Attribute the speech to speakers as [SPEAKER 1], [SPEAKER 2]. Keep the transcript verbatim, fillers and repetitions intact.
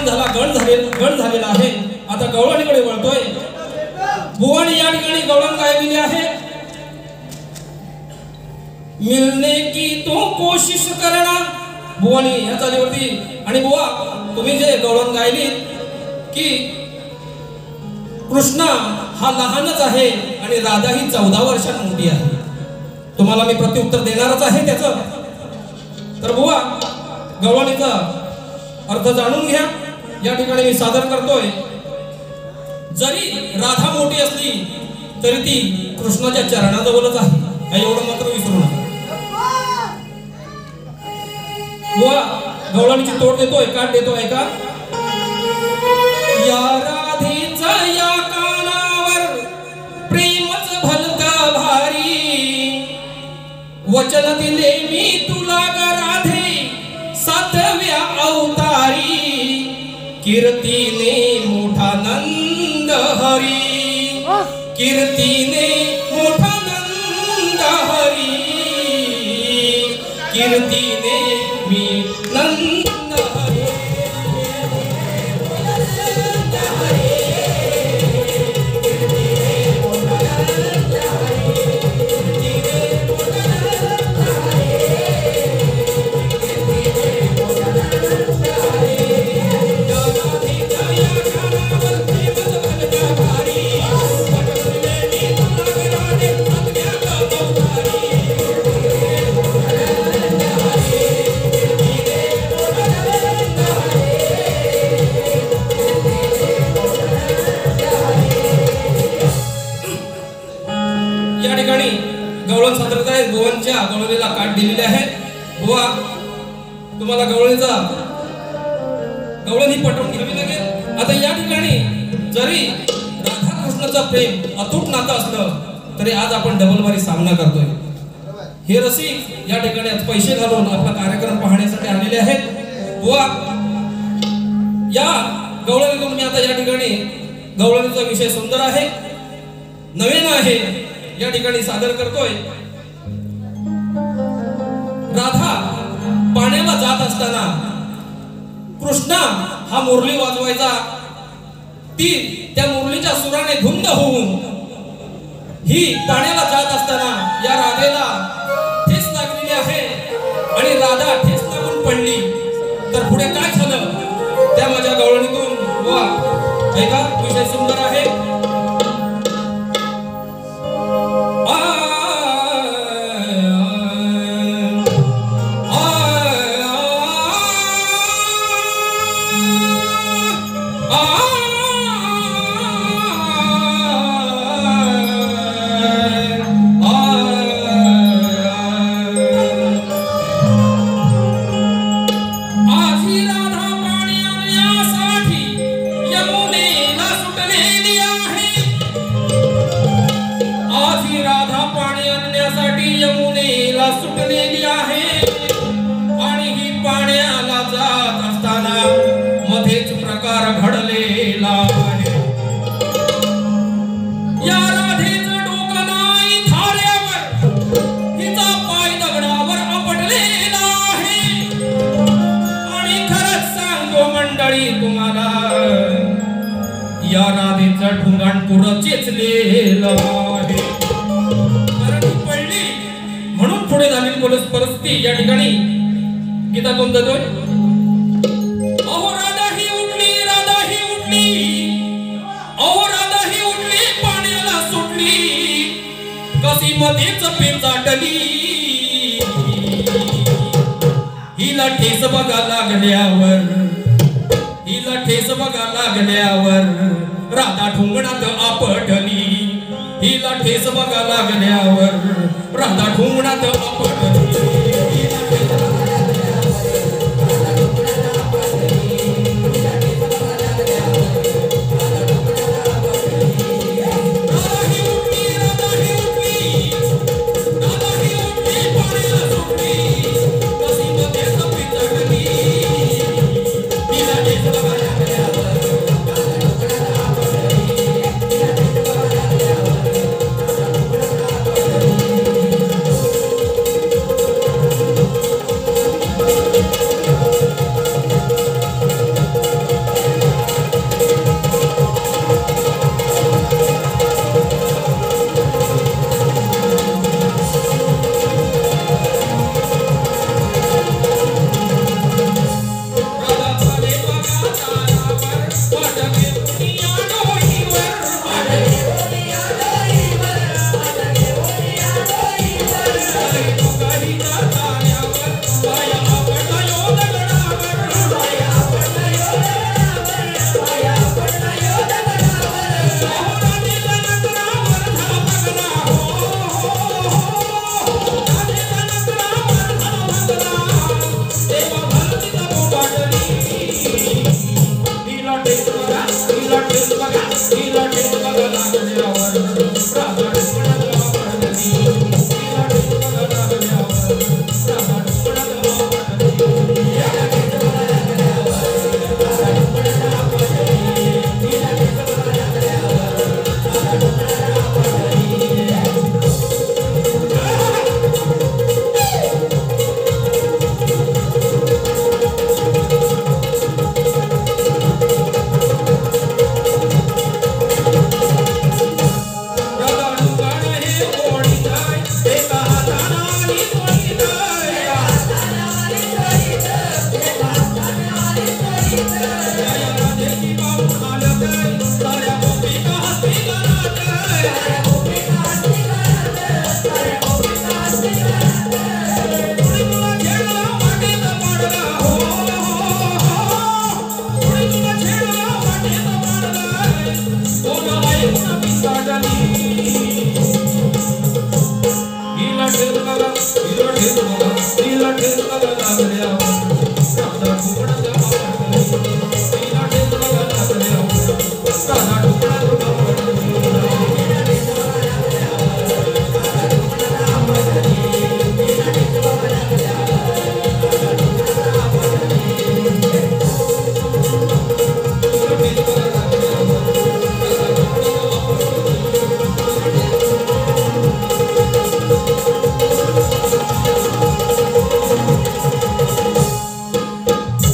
[SPEAKER 1] Time झाला, गण झाले गण झालेला आहे. आता गवळणीकडे वळतोय. बुवानी या ठिकाणी गवळण गायलेली आहे. मिलने की तो कोशिश करना. बुवानी या चालीवरती. आणि बुवा तुम्ही जे गवळण गायली की कृष्णा हा लहानच आहे आणि राधा ही चौदा वर्षांत मोठी आहे. तुम्हाला मी प्रत्युत्तर देणारच आहे त्याचं. तर बुवा गवळणीचा अर्थ जाणून घ्या. या ठिकाणी मी सादर करतोय. जरी राधा मोठी असली तरी ती कृष्णाच्या चरणाजवळच आहे. काही एवढं मात्र विसरू नका. बुवा गवळणीची तोड देतोय, काट देतोय का. या राधेचा या कानावर प्रेमच भलता भारी. वचन दिले मी तुला ग राधे सातव्या अवतारी. कीर्तीने मोठा नंद हरी. कीर्तीने मोठा नंद हरी. कीर्तीने मी नंद गवळण सादर आहे. गोवांच्या गवळणीला काट दिलेले आहे. बुवा तुम्हाला गवळणीचा गवळण ही पटवून घ्यावी लागेल. आता या ठिकाणी जरी राधा कृष्णाचं प्रेम अतूट नातं असलं तरी आज आपण डबलबारी सामना करतोय. हे रसिक या ठिकाणी आज पैसे घालून आपला कार्यक्रम पाहण्यासाठी आलेले आहेत. बुवा या गवळणीतून मी आता या ठिकाणी गवळणीचा विषय सुंदर आहे, नवीन आहे, या ठिकाणी सादर करतोय. राधा पाण्याला जात असताना कृष्णा हा मुरली वाजवायचा. ती त्या मुरलीच्या सुराने धुंद होऊन ही पाण्याला जात असताना या राधेला ठेस लागलेली आहे आणि राधा ठेस लागून पडली. तर पुढे काय झालं त्या माझ्या गवळणीतून वा ऐका. विषय सुंदर आहे. सुटलेली आहे आणि ही पाण्याला जात असताना मध्येच प्रकार घडलेला आहे. या राधेचं डोकं नाही थाऱ्यावर, हिचा पाय दगडावर आपटलेला आहे. आणि खरंच सांगतो मंडळी तुम्हाला या राधेचं ढुंगाण पुरं चेचलेलं आहे. पुढे झालेली परिस्थिती या ठिकाणी गीता कोण जातोय. अहो राधा ही उठली, राधा ही उठली, अहो राधा ही उठली, पाण्याला सुटली, कशी मध्येच पेचाटली. हिला ठेस बघा लागल्यावर, हिला ठेस बघा लागल्यावर राधा ढुंगणात आपटली. हिला ठेस बघा लागल्यावर राधा ढुंगणात आपटली.